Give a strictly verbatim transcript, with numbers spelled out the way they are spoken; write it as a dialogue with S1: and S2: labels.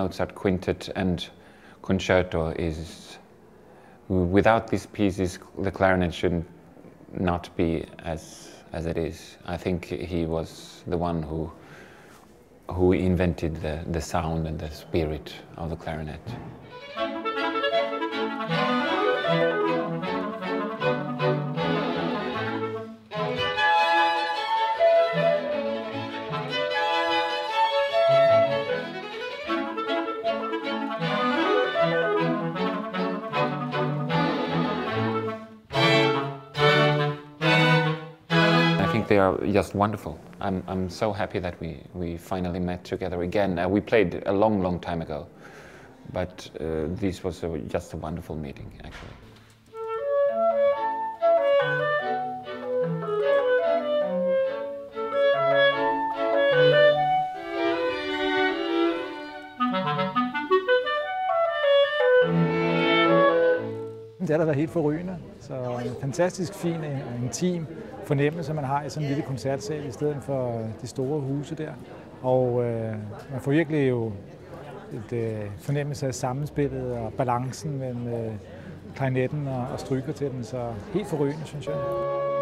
S1: Mozart Quintet and Concerto is, without these pieces, the clarinet should not be as as it is. I think he was the one who who invented the, the sound and the spirit of the clarinet. I think they are just wonderful. I'm, I'm so happy that we, we finally met together again. Uh, we played a long, long time ago, but uh, this was a, just a wonderful meeting, actually.
S2: Det har da været helt forrygende. Så en fantastisk fin og intim fornemmelse, man har i sådan en lille koncertsal i stedet for de store huse der. Og øh, man får virkelig jo et øh, fornemmelse af sammenspillet og balancen mellem øh, klarinetten og, og stryger til den. Så helt forrygende, synes jeg.